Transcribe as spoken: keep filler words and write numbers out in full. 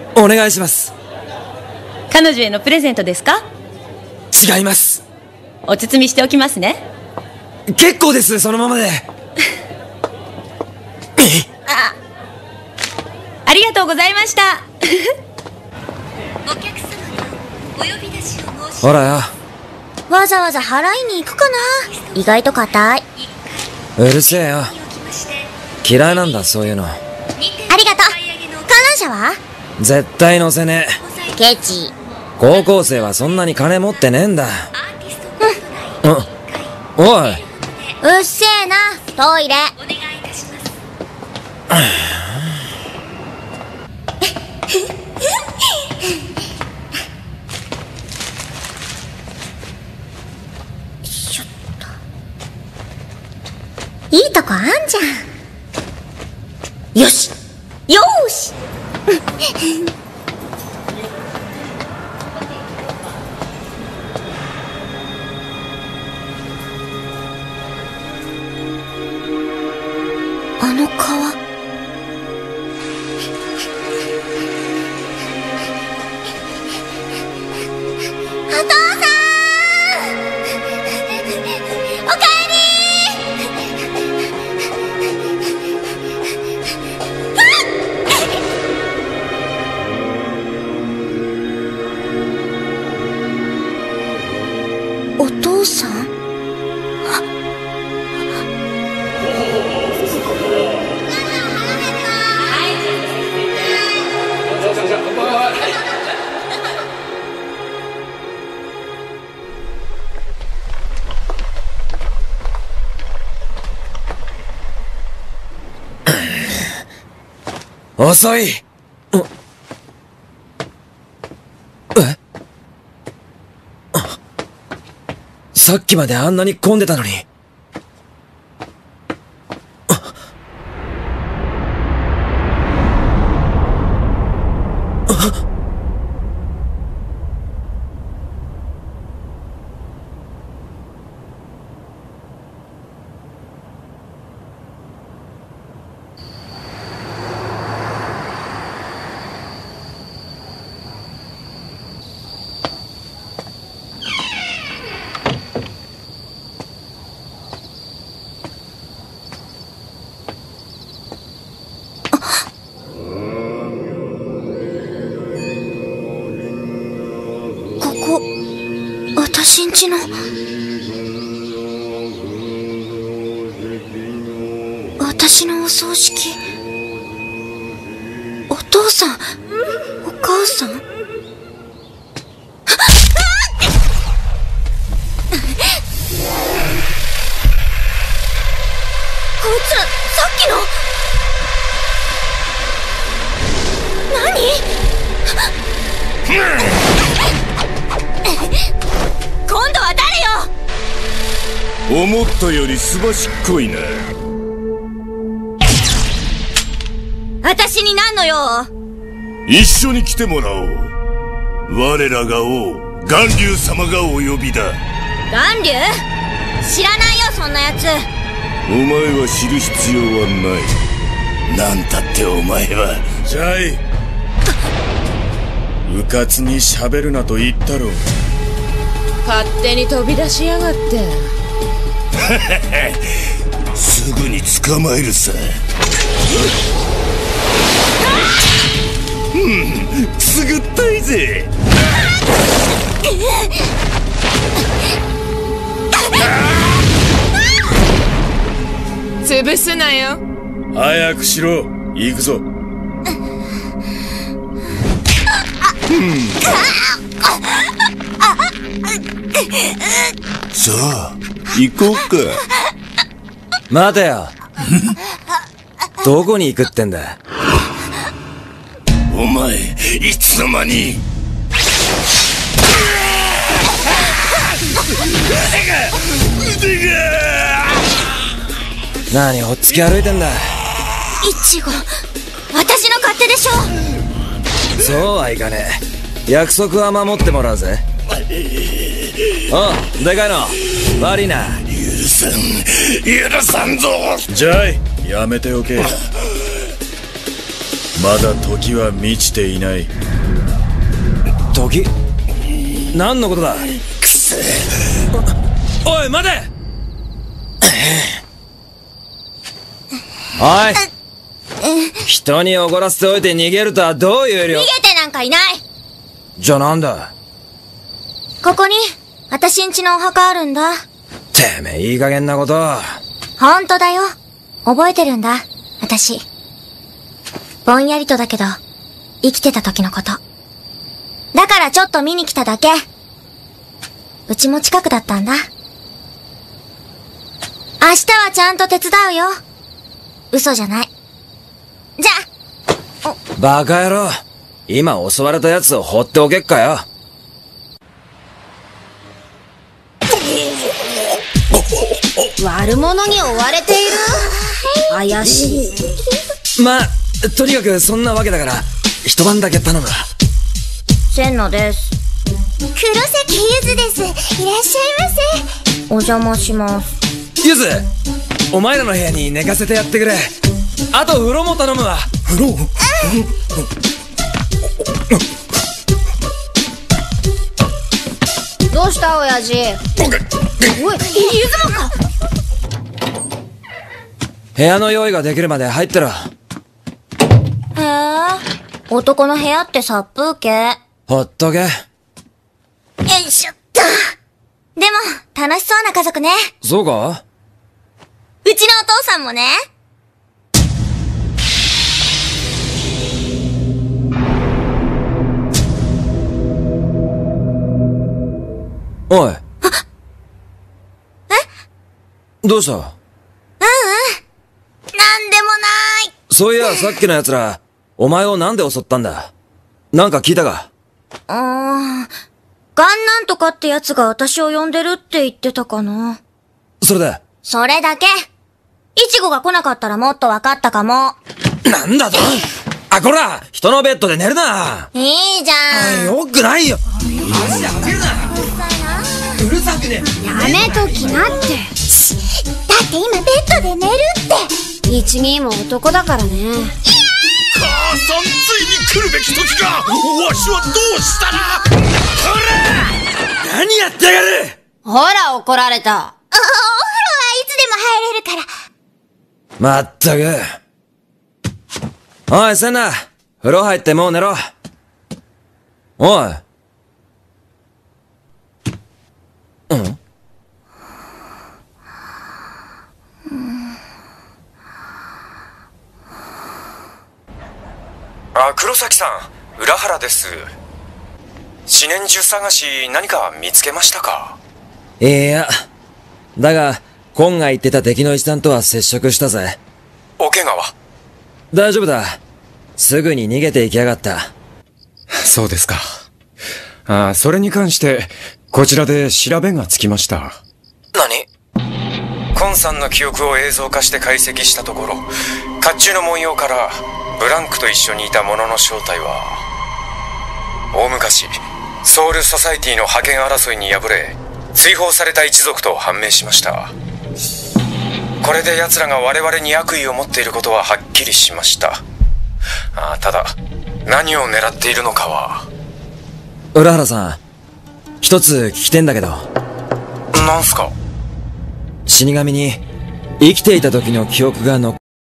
お願いします。 彼女へのプレゼントですか？ 違います。 お包みしておきますね。 結構です、そのままで。 あ、ありがとうございました。 お客様のお呼び出しを申しほらよ。 わざわざ払いに行くかな。意外と硬い。 うるせえよ。嫌いなんだ、そういうの。 ありがとう。彼女は絶対乗せねえ。ケチ。 高校生はそんなに金持ってねえんだ。うん。おい。 うっせえな、トイレ。ちょっと。いいとこあんじゃん。よしよーしあの川。お父さんおかえり。お父さん。 遅い。え？さっきまであんなに混んでたのに。私んちの私のお葬式。お父さん、お母さん。こいつらさっきの何？今度は誰よ。 思ったよりすばしっこいな。 私になんのよ。 一緒に来てもらおう。我らが王巌流様がお呼びだ。 巌流？知らないよ、そんなやつ。 お前は知る必要はない。なんたってお前は。 ジャイ、うかつに喋るなと言ったろう。 勝手に飛び出しやがって。 すぐに捕まえるさ。うん、くすぐったいぜ。 潰すなよ。 早くしろ、行くぞ。 さあ行こうか。 待てよ。どこに行くってんだ。 お前いつの間に。腕が腕が。 何ほっつき歩いてんだ。 イチゴ、私の勝手でしょ。 そうはいかねえ。約束は守ってもらうぜ。おう、でかいの悪いな。 許さん許さんぞ。 ジャイ、やめておけ。 まだ時は満ちていない。 時？何のことだ？くせえ。おい、待て！おい、人におごらせておいて逃げるとはどういう量？ 逃げてなんかいない。 じゃあなんだ？ ここに、私んちのお墓あるんだ。 てめえ、いい加減なこと。 ほんとだよ。覚えてるんだ、私。ぼんやりとだけど、生きてた時のこと。だからちょっと見に来ただけ。うちも近くだったんだ。明日はちゃんと手伝うよ。嘘じゃない。じゃあ。 バカ野郎。今襲われた奴を放っておけっかよ。 悪者に追われている？怪しい。 まあ、とにかくそんなわけだから、一晩だけ頼む。 千野です。 黒崎ゆずです。いらっしゃいませ。 お邪魔します。 ゆず、お前らの部屋に寝かせてやってくれ。あと風呂も頼むわ。風呂？ どうした親父？おい、ゆずもか？ 部屋の用意ができるまで入ってろ。 へえ、男の部屋って殺風景。 ほっとけ。 よいしょっと。でも、楽しそうな家族ね。 そうか？ うちのお父さんもね。 おい。え？どうした？ なんでもない。 そういや、さっきの奴ら、お前をなんで襲ったんだ？なんか聞いたか？ あー、ガンなんとかってやつが私を呼んでるって言ってたかな。 それで？ それだけ。イチゴが来なかったらもっと分かったかも。 なんだと？あ、こら！人のベッドで寝るな！ いいじゃん。 よくないよ！足で当てるな！うるさくね！ やめときなって。 だって今ベッドで寝るって。 一兄も男だからね。 母さん、ついに来るべき時が。わしはどうしたら。ほら！ 何やってやがる！ ほら怒られた。 お、お風呂はいつでも入れるから。 まったく。おい、センナ。風呂入ってもう寝ろ。おい。うん？ あ、黒崎さん、浦原です。四年中探し何か見つけましたか？ いや。だが、コンが言ってた敵の一さんとは接触したぜ。 お怪我は？ 大丈夫だ。すぐに逃げていきやがった。 そうですか。あ、それに関して、こちらで調べがつきました。何？コンさんの記憶を映像化して解析したところ、甲冑の文様からブランクと一緒にいた者の正体は、大昔ソウルソサイティの覇権争いに敗れ追放された一族と判明しました。これで奴らが我々に悪意を持っていることははっきりしました。あ、ただ何を狙っているのかは。 浦原さん、一つ聞きてんだけど。 なんすか？ 死神に生きていた時の記憶が残